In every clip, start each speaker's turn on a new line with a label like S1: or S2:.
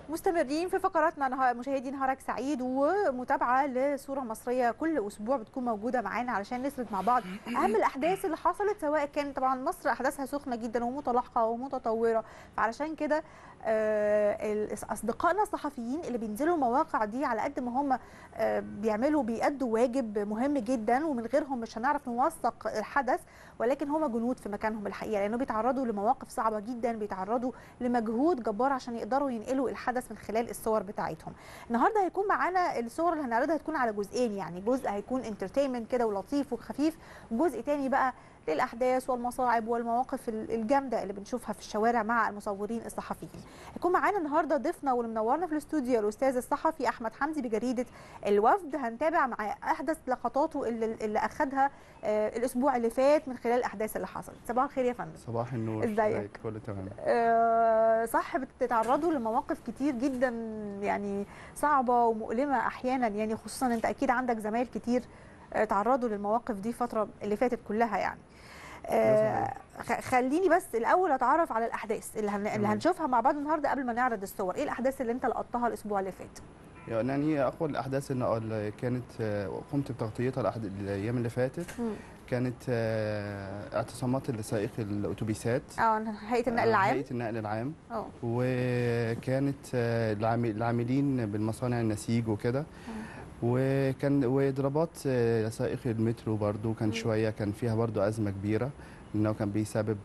S1: مستمرين في فقراتنا مشاهدي نهارك سعيد، ومتابعه لصوره مصريه كل اسبوع بتكون موجوده معانا علشان نسرد مع بعض اهم الاحداث اللي حصلت، سواء كان طبعا مصر احداثها سخنه جدا ومتلاحقه ومتطوره. فعلشان كده اصدقائنا الصحفيين اللي بينزلوا المواقع دي على قد ما هم بيأدوا واجب مهم جدا، ومن غيرهم مش هنعرف نوثق الحدث، ولكن هم جنود في مكانهم الحقيقه، لانه بيتعرضوا لمواقف صعبه جدا، بيتعرضوا لمجهود جبار عشان يقدروا ينقلوا الحدث من خلال الصور بتاعتهم. النهارده هيكون معانا الصور اللي هنعرضها هتكون على جزئين، يعني جزء هيكون انترتينمنت كده ولطيف وخفيف، وجزء تاني بقى للاحداث والمصاعب والمواقف الجامده اللي بنشوفها في الشوارع مع المصورين الصحفيين. هيكون معانا النهارده ضيفنا واللي منورنا في الاستوديو الاستاذ الصحفي احمد حمدي بجريده الوفد. هنتابع مع احدث لقطاته اللي اخذها الاسبوع اللي فات من خلال الاحداث اللي حصلت. صباح الخير يا فندم.
S2: صباح النور.
S1: ازيك؟
S2: كله تمام.
S1: صح، بتتعرضوا لمواقف كتير جدا يعني صعبه ومؤلمه احيانا، يعني خصوصا انت اكيد عندك زمايل كتير تعرضوا للمواقف دي الفتره اللي فاتت كلها يعني. خليني بس الاول اتعرف على الاحداث اللي هنشوفها مع بعض النهارده قبل ما نعرض الصور. ايه الاحداث اللي انت لقطتها الاسبوع اللي فات؟
S2: يعني اقوى الاحداث اللي كانت قمت بتغطيتها الايام اللي فاتت كانت اعتصامات لسائق الاتوبيسات،
S1: هيئه النقل العام.
S2: هيئه النقل العام. وكانت العاملين بالمصانع النسيج وكده. واضرابات سائق المترو برضو كان شويه، كان فيها برضو ازمه كبيره، انه كان بيسبب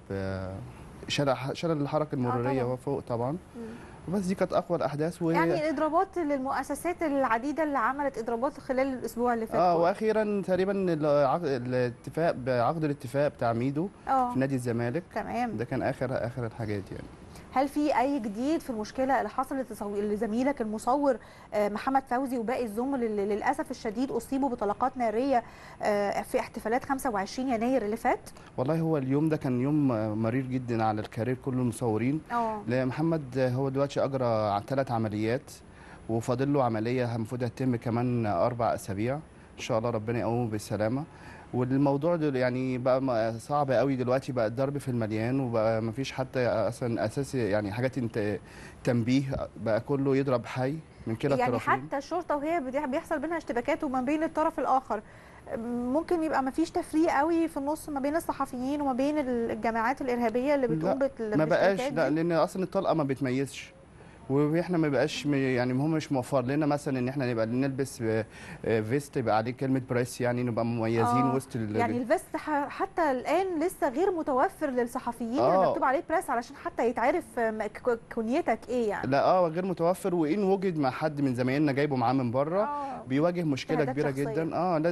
S2: شلل الحركه المروريه وفوق طبعا. بس دي كانت اقوى الاحداث.
S1: يعني الاضرابات للمؤسسات العديده اللي عملت اضرابات خلال الاسبوع اللي فات.
S2: واخيرا تقريبا الاتفاق بعقد الاتفاق بتاع ميدو في نادي الزمالك.
S1: تمام.
S2: ده كان اخر الحاجات يعني.
S1: هل في اي جديد في المشكله اللي حصلت لزميلك المصور محمد فوزي وباقي الزملاء اللي للاسف الشديد اصيبوا بطلقات ناريه في احتفالات 25 يناير اللي فات؟
S2: والله هو اليوم ده كان يوم مرير جدا على الكارير كل المصورين. محمد هو دلوقتي اجرى 3 عمليات، وفاضل له عمليه المفروض هتتم كمان 4 اسابيع ان شاء الله، ربنا يقومه بالسلامه. والموضوع ده يعني بقى صعب قوي دلوقتي، بقى الضرب في المليان، وبقى ما فيش حتى اصلا اساسي يعني حاجات تنبيه، بقى كله يضرب حي من كلا الطرفين.
S1: يعني حتى الشرطه وهي بيحصل بينها اشتباكات وما بين الطرف الاخر، ممكن يبقى ما فيش تفريق قوي في النص ما بين الصحفيين وما بين الجماعات الارهابيه اللي بتقوم
S2: بالاشتباكات. ما بقاش، لا، لان اصلا الطلقه ما بتميزش، واحنا ما بقاش يعني هم مش موفر لنا مثلا ان احنا نبقى نلبس فيست يبقى عليه كلمه بريس، يعني نبقى مميزين وسط
S1: يعني الفيست حتى الان لسه غير متوفر للصحفيين اللي مكتوب عليه بريس علشان حتى يتعرف كنيتك ايه يعني.
S2: لا غير متوفر، وان وجد مع حد من زمايلنا جايبه معاه من بره بيواجه مشكله كبيره جدا.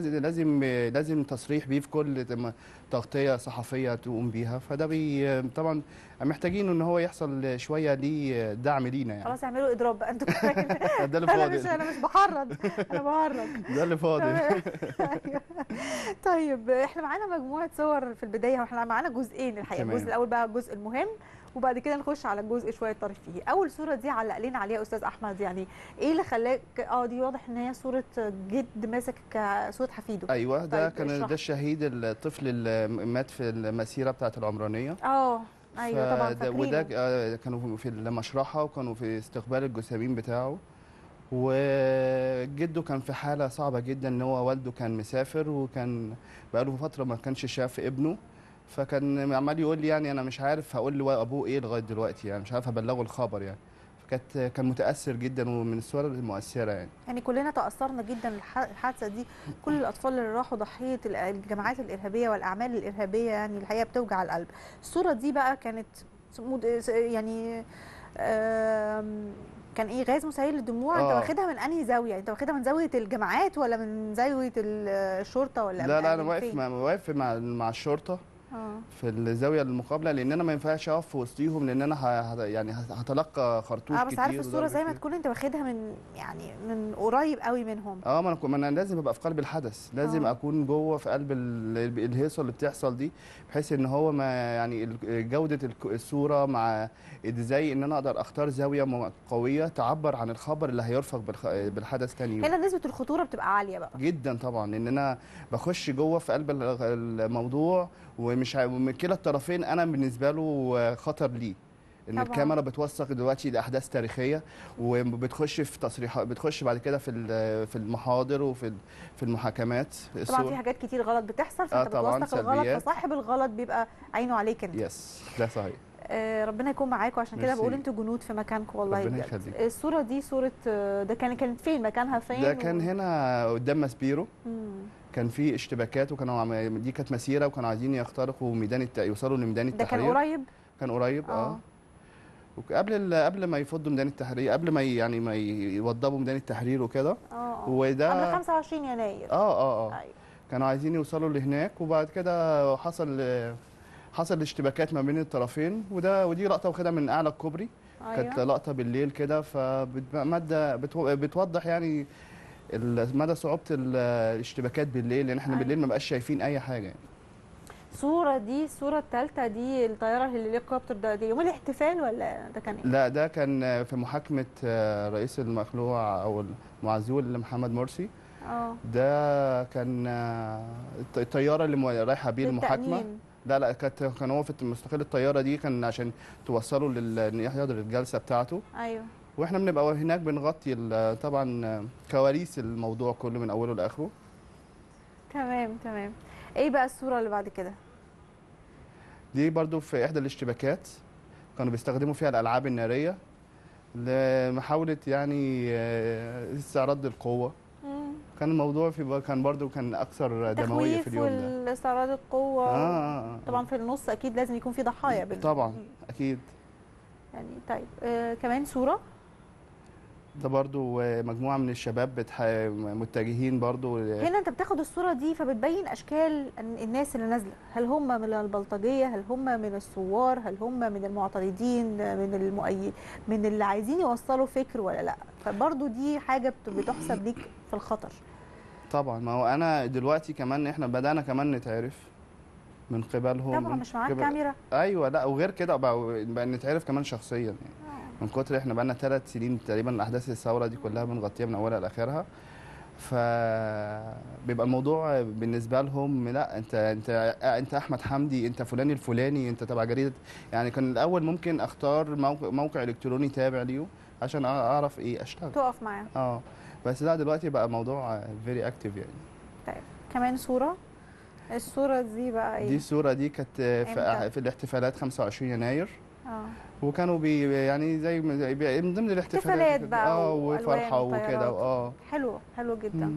S2: لازم تصريح بيه في كل تغطيه صحفيه تقوم بيها. فده طبعا محتاجين ان هو يحصل شويه ليه دعم لينا يعني.
S1: خلاص اعملوا اضراب بقى انتوا.
S2: ده اللي فاضل.
S1: انا مش بحرض، انا بهرج.
S2: ده اللي فاضل.
S1: طيب احنا معانا مجموعه صور في البدايه، واحنا معانا جزئين الحقيقه. الجزء الاول بقى الجزء المهم، وبعد كده نخش على الجزء شويه ترفيهي. اول صوره دي علق لنا عليها استاذ احمد، يعني ايه اللي خلاك دي واضح ان هي صوره جد ماسك صوره حفيده.
S2: ايوه ده كان ده الشهيد الطفل اللي مات في المسيره بتاعه العمرانيه.
S1: ايوه طبعا فاكرينه.
S2: وده كانوا في المشرحه وكانوا في استقبال الجثامين بتاعه، وجده كان في حاله صعبه جدا، ان هو والده كان مسافر وكان بقاله فتره ما كانش شاف ابنه، فكان عمال يقول لي يعني انا مش عارف هقول لابوه ايه لغايه دلوقتي، يعني مش عارف ابلغه الخبر يعني. كان متاثر جدا، ومن الصور المؤثره يعني
S1: كلنا تاثرنا جدا الحادثه دي. كل الاطفال اللي راحوا ضحيه الجماعات الارهابيه والاعمال الارهابيه، يعني الحقيقه بتوجع القلب. الصوره دي بقى كانت يعني كان ايه، غاز مسيل للدموع. انت واخدها من انهي زاويه؟ انت واخدها من زاويه الجماعات ولا من زاويه الشرطه ولا؟
S2: لا انا واقف مع الشرطه في الزاويه المقابله، لان انا ما ينفعش اقف في وسطيهم، لان انا يعني هتلقى خرطوش كتير.
S1: بس عارف الصوره زي ما تكون انت واخدها من قريب قوي منهم.
S2: ما انا لازم ابقى في قلب الحدث، لازم اكون جوه في قلب الهيصه اللي بتحصل دي، بحيث ان هو ما يعني جوده الصوره مع ازاي ان انا اقدر اختار زاويه قويه تعبر عن الخبر اللي هيرفق بالحدث تاني يوم.
S1: هنا نسبه الخطوره بتبقى عاليه بقى
S2: جدا طبعا، لان انا بخش جوه في قلب الموضوع، ومن كلا الطرفين انا بالنسبه له خطر ليه، ان
S1: طبعاً.
S2: الكاميرا بتوثق دلوقتي لاحداث تاريخيه، وبتخش في تصريحات، بتخش بعد كده في المحاضر في المحاكمات
S1: طبعا في حاجات كتير غلط بتحصل، فانت
S2: طبعا
S1: بتوثق الغلط،
S2: سلبيات.
S1: فصاحب الغلط بيبقى عينه عليك انت.
S2: يس ده صحيح.
S1: ربنا يكون معاكم، عشان كده بقول
S2: ميرسي.
S1: انتوا جنود في مكانكم والله
S2: ربنا
S1: بجد.
S2: يخليك.
S1: الصوره دي صوره ده كانت فين؟ مكانها فين؟
S2: ده كان هنا قدام ماسبيرو.
S1: مم.
S2: كان في اشتباكات، دي كانت مسيره، وكانوا عايزين يخترقوا يوصلوا لميدان
S1: ده
S2: التحرير.
S1: كان قريب؟
S2: كان قريب قبل ما يفضوا ميدان التحرير، قبل ما يوضبوا ميدان التحرير وكده. وده
S1: قبل 25 يناير.
S2: أيوة. كانوا عايزين يوصلوا لهناك، وبعد كده حصل اشتباكات ما بين الطرفين، ودي لقطه واخدها من اعلى الكوبري.
S1: أيوة.
S2: كانت لقطه بالليل كده، بتوضح يعني مدى صعوبه الاشتباكات بالليل، لان احنا بالليل ما بقاش شايفين اي حاجه يعني.
S1: الصورة الثالثة دي الطيارة الهليكوبتر دي يوم الاحتفال ولا ده كان ايه؟
S2: لا ده كان في محاكمة رئيس المخلوع أو المعزول محمد مرسي. ده كان الطيارة اللي رايحة بيه المحاكمة. لا كان هو في مستقل الطيارة دي، كان عشان توصله إن يحضر الجلسة بتاعته.
S1: أيوه.
S2: واحنا بنبقى هناك بنغطي طبعا كواليس الموضوع كله من أوله لآخره.
S1: تمام. ايه بقى الصورة اللي بعد كده؟
S2: دي برضو في إحدى الاشتباكات، كانوا بيستخدموا فيها الألعاب النارية لمحاولة يعني استعراض القوة. كان الموضوع كان أكثر دموية في اليوم ده.
S1: التخويف واستعراض القوة. طبعا في النص أكيد لازم يكون في ضحايا
S2: طبعا أكيد.
S1: يعني طيب كمان صورة.
S2: ده برضو مجموعة من الشباب متجهين برضو.
S1: هنا انت بتاخد الصورة دي فبتبين اشكال الناس اللي نازلة، هل هم من البلطجية، هل هم من الثوار، هل هم من المعترضين، من اللي عايزين يوصلوا فكر ولا لا. فبرضو دي حاجة بتحسب ليك في الخطر.
S2: طبعا، ما هو انا دلوقتي كمان احنا بدأنا كمان نتعرف من قبلهم.
S1: طبعا مش معاك كاميرا.
S2: ايوه، لا وغير كده بقى نتعرف كمان شخصيا يعني. من كتر احنا بقالنا 3 سنين تقريبا احداث الثوره دي كلها بنغطيها من اولها لاخرها، فبيبقى الموضوع بالنسبه لهم لا انت احمد حمدي، انت فلان الفلاني، انت تبع جريده. يعني كان الاول ممكن اختار موقع الكتروني تابع ليه عشان اعرف اشتغل
S1: تقف معاه.
S2: بس لا دلوقتي بقى موضوع فيري اكتيف يعني.
S1: طيب كمان صوره. الصوره دي بقى ايه؟
S2: دي الصوره دي كانت في الاحتفالات 25 يناير. وكانوا يعني زي من ضمن الاحتفالات
S1: بقى
S2: وفرحه وكده.
S1: حلو جدا.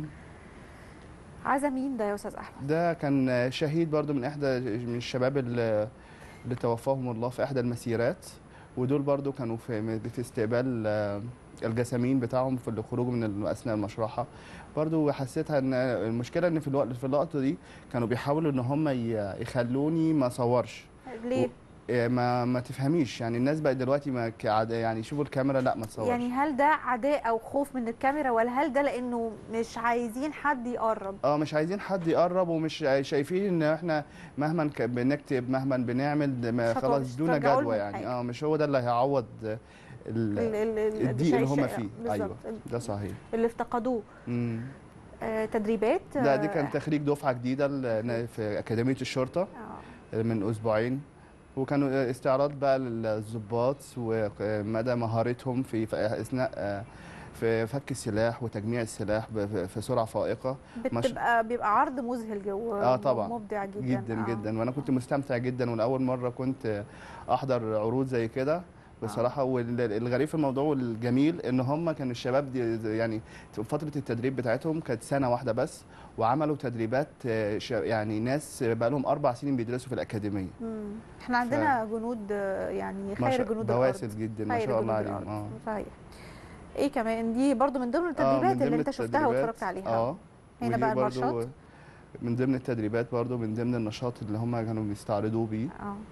S1: عزا مين ده يا استاذ احمد؟
S2: ده كان شهيد برضو من الشباب اللي توفاهم الله في احدى المسيرات، ودول برضو كانوا في استقبال الجسامين بتاعهم في الخروج من اثناء المشرحه. برضو حسيتها ان المشكله ان في اللقطه دي كانوا بيحاولوا ان هم يخلوني ما اصورش.
S1: ليه؟
S2: ما تفهميش يعني، الناس بقت دلوقتي يعني يشوفوا الكاميرا لا ما تصورش.
S1: يعني هل ده عداء او خوف من الكاميرا، ولا هل ده لانه مش عايزين حد يقرب؟
S2: مش عايزين حد يقرب، ومش شايفين ان احنا مهما بنكتب مهما بنعمل خلاص دون جدوى يعني. مش هو ده اللي هيعوض الضيق اللي هم فيه. ايوه ده صحيح.
S1: اللي افتقدوه. تدريبات.
S2: لا دي كان تخريج دفعه جديده في اكاديميه الشرطه من اسبوعين، وكانوا استعراض بقى للضباط ومدى مهارتهم في اثناء في فك السلاح وتجميع السلاح في سرعه فائقه.
S1: بيبقى عرض مذهل جوه.
S2: طبعا
S1: مبدع جدا
S2: جدا وانا كنت مستمتع جدا، واول مره كنت احضر عروض زي كده بصراحه. والغريب في الموضوع والجميل ان هم كانوا الشباب دي يعني فتره التدريب بتاعتهم كانت سنه واحده بس، وعملوا تدريبات يعني ناس بقى لهم 4 سنين بيدرسوا في الاكاديميه.
S1: احنا عندنا جنود يعني خير جنود
S2: بواسل جدا ما شاء الله عليهم.
S1: صحيح. ايه كمان؟ دي برضو من ضمن التدريبات اللي انت شفتها واتفرجت عليها. هنا بقى المارشات
S2: من ضمن التدريبات، برضو من ضمن النشاط اللي هم كانوا بيستعرضوه بيه.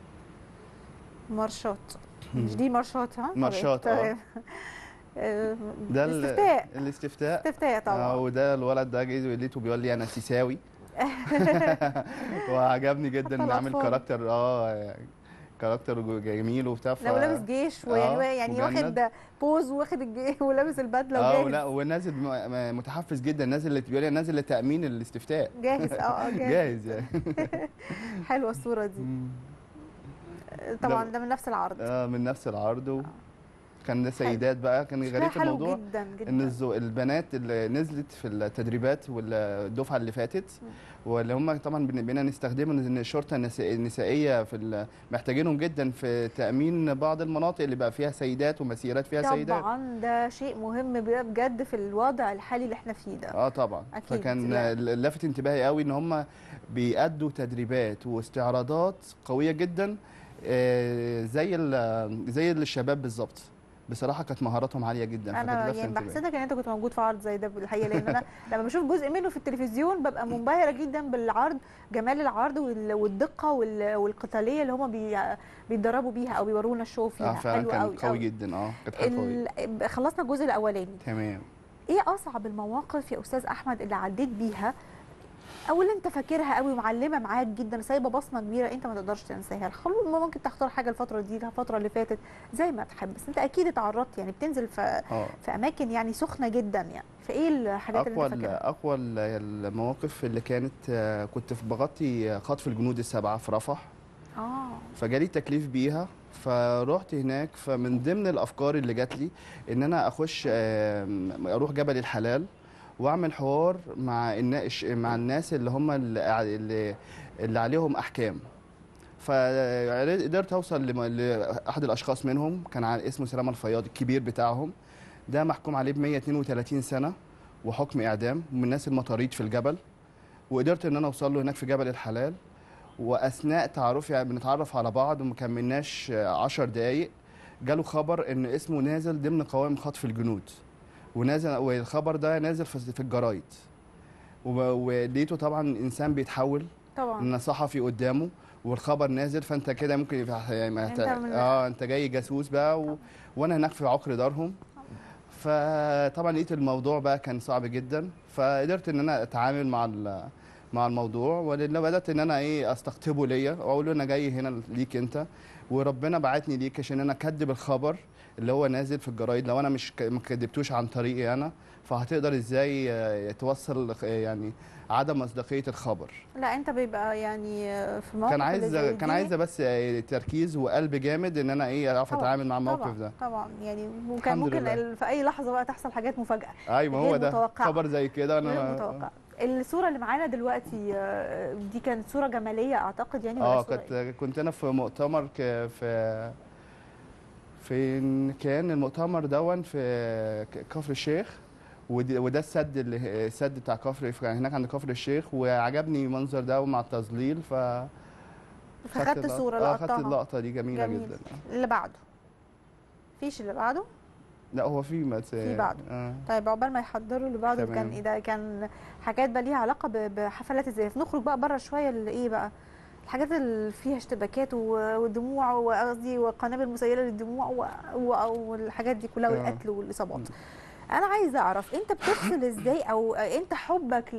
S1: مارشات. مش دي مارشات؟
S2: مارشات. ده الاستفتاء
S1: طبعا.
S2: وده الولد ده جه لقيته بيقول لي انا سيساوي. وعجبني جدا ان عامل كاركتر يعني كاركتر جميل وبتاع.
S1: لو لابس جيش يعني واخد بوز واخد الجيش ولابس البدله وجاهز.
S2: لا ونازل متحفز جدا، نازل بيقول لي نازل لتامين الاستفتاء.
S1: جاهز.
S2: جاهز يعني.
S1: حلوه الصوره دي. طبعا ده من نفس العرض.
S2: من نفس العرض. كان سيدات بقى. كان غريب الموضوع
S1: جدا جدا.
S2: ان البنات اللي نزلت في التدريبات والدفعه اللي فاتت واللي هم طبعا بقينا نستخدمهم ان الشرطه النسائيه محتاجينهم جدا في تامين بعض المناطق اللي بقى فيها سيدات ومسيرات فيها
S1: طبعاً
S2: سيدات.
S1: طبعا ده شيء مهم بجد في الوضع الحالي اللي احنا فيه ده.
S2: طبعا
S1: أكيد.
S2: فكان لافت انتباهي قوي ان هم بيأدوا تدريبات واستعراضات قويه جدا زي الشباب بالظبط. بصراحه كانت مهاراتهم عاليه جدا.
S1: انا يعني بحسدك ان انت كنت موجود في عرض زي ده بالحقيقه، لان انا لما بشوف جزء منه في التلفزيون ببقى منبهره جدا بالعرض، جمال العرض والدقه والقتاليه اللي هم بيتدربوا بيها او بيورونا الشو فيها.
S2: فعلا كان قوي جدا. كانت حلوه قوي.
S1: خلصنا الجزء الاولاني.
S2: تمام.
S1: ايه اصعب المواقف يا استاذ احمد اللي عديت بيها او اللي انت فاكرها قوي ومعلمه معاك جدا سايبه بصمه كبيره انت ما تقدرش تنساها؟ ممكن تختار حاجه الفتره دي الفتره اللي فاتت زي ما تحب، بس انت اكيد اتعرضت يعني بتنزل في اماكن يعني سخنه جدا يعني، فايه الحاجات اللي انت فاكرها؟
S2: اقوى المواقف اللي كانت كنت بغطي خطف الجنود السبعه في رفح. فجالي تكليف بيها فروحت هناك. فمن ضمن الافكار اللي جات لي ان انا اخش اروح جبل الحلال واعمل حوار مع الناس اللي هم اللي عليهم احكام. فقدرت اوصل لاحد الاشخاص منهم كان اسمه سلامه الفياض الكبير بتاعهم، ده محكوم عليه ب 132 سنه وحكم اعدام من الناس المطاريد في الجبل. وقدرت ان انا اوصل له هناك في جبل الحلال، واثناء تعرفي يعني بنتعرف على بعض وما كملناش 10 دقائق جاله خبر ان اسمه نازل ضمن قوائم خطف الجنود، ونازل والخبر ده نازل في الجرايد. ولقيته طبعا انسان بيتحول
S1: طبعا
S2: ان صحفي قدامه والخبر نازل، فانت كده ممكن انت جاي جاسوس بقى وانا هناك في عقر دارهم. فطبعا لقيت الموضوع بقى كان صعب جدا، فقدرت ان انا اتعامل مع الموضوع، وبدات ان انا استقطبه ليا واقول له انا جاي هنا ليك انت، وربنا بعتني ليك عشان انا اكذب الخبر اللي هو نازل في الجرايد. لو انا ما كدبتوش عن طريقي انا فهتقدر ازاي توصل يعني عدم مصداقيه الخبر؟
S1: لا انت بيبقى يعني في موقف
S2: كان عايزه بس تركيز وقلب جامد ان انا اعرف اتعامل مع الموقف ده.
S1: طبعا يعني ممكن في اي لحظه بقى تحصل حاجات مفاجاه.
S2: ايوه هو ده خبر زي كده
S1: انا متوقع. الصوره اللي معانا دلوقتي دي كانت صوره جماليه اعتقد يعني ولا
S2: كنت انا في مؤتمر فين كان المؤتمر دون في كفر الشيخ، وده السد بتاع كفر هناك عند كفر الشيخ، وعجبني المنظر ده مع التظليل
S1: فخدت صوره لقطتها.
S2: خدت اللقطه دي جميله جدا.
S1: اللي بعده فيش اللي بعده؟
S2: لا هو في
S1: بعده. طيب عقبال ما يحضروا اللي بعده كان حاجات بقى ليها علاقه بحفلات الزفاف. نخرج بقى بره شويه بقى الحاجات اللي فيها اشتباكات ودموع وقصدي وقنابل مسيله للدموع والحاجات دي كلها والقتل والاصابات. انا عايزه اعرف انت بتفصل ازاي، او انت حبك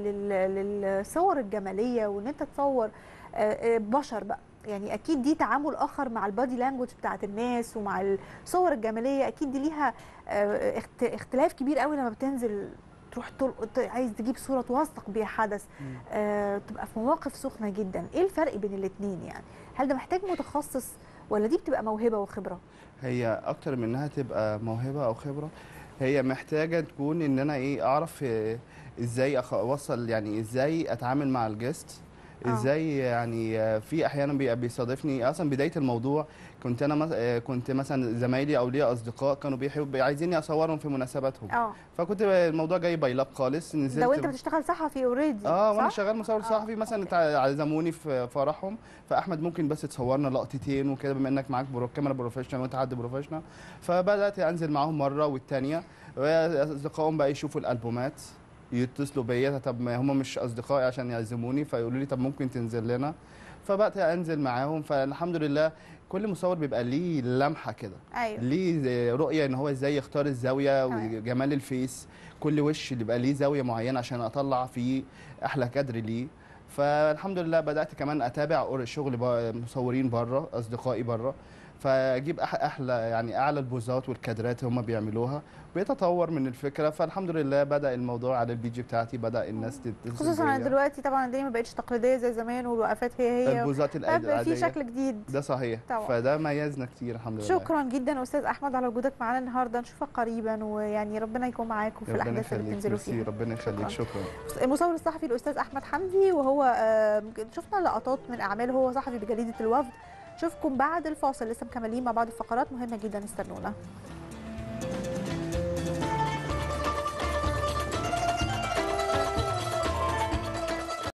S1: للصور الجماليه وان انت تصور بشر بقى، يعني اكيد دي تعامل اخر مع البادي لانجوج بتاعت الناس ومع الصور الجماليه، اكيد دي ليها اختلاف كبير قوي لما بتنزل تروح عايز تجيب صوره توثق بيها حدث، تبقى في مواقف سخنه جدا. ايه الفرق بين الاثنين يعني؟ هل ده محتاج متخصص ولا دي بتبقى موهبه وخبره؟
S2: هي اكتر من انها تبقى موهبه او خبره، هي محتاجه تكون ان انا اعرف ازاي اوصل، يعني ازاي اتعامل مع الجست، ازاي يعني في احيانا بيصادفني اصلا بدايه الموضوع كنت مثلا زمايلي او ليا اصدقاء كانوا بيحبوا عايزيني اصورهم في مناسباتهم. فكنت الموضوع جاي باي لاب خالص. نزلت
S1: لو انت بتشتغل صحفي اوريدي
S2: وانا شغال مصور صحفي مثلا عزموني في فرحهم، فاحمد ممكن بس تصورنا لقطتين وكده بما انك معاك كاميرا بروفيشنال وانت حد بروفيشنال. فبدات انزل معاهم مره والثانيه، واصدقائهم بقى يشوفوا الالبومات يتصلوا بيا، طب ما هم مش اصدقائي عشان يعزموني فيقولوا لي طب ممكن تنزل لنا، فبقيت انزل معاهم. فالحمد لله كل مصور بيبقى ليه لمحه كده، ليه رؤيه ان هو ازاي يختار الزاويه وجمال الفيس، كل وش بيبقى ليه زاويه معينه عشان اطلع فيه احلى كادر ليه. فالحمد لله بدات كمان اتابع شغل مصورين بره، اصدقائي بره، فاجيب احلى يعني اعلى البوزات والكادرات هم بيعملوها، بيتطور من الفكره. فالحمد لله بدا الموضوع على البيجي بتاعتي، بدا الناس تتصل
S1: خصوصا
S2: بيا.
S1: دلوقتي طبعا الدنيا ما بقتش تقليديه زي زمان، والوقفات هي
S2: البوزات
S1: بقى في
S2: العاديه
S1: شكل جديد.
S2: ده صحيح
S1: طبعا.
S2: فده ميزنا كتير الحمد لله.
S1: شكرا جدا استاذ احمد على وجودك معانا النهارده، نشوفك قريبا، ويعني ربنا يكون معاكم في الاحداث اللي بتنزلوا فيها.
S2: ربنا يخليك. شكرا.
S1: المصور الصحفي الاستاذ احمد حمدي، وهو شفنا لقطات من اعماله، هو صحفي بجريده الوفد. نشوفكم بعد الفاصل، لسه مكملين مع بعض الفقرات مهمه جدا، استنونا.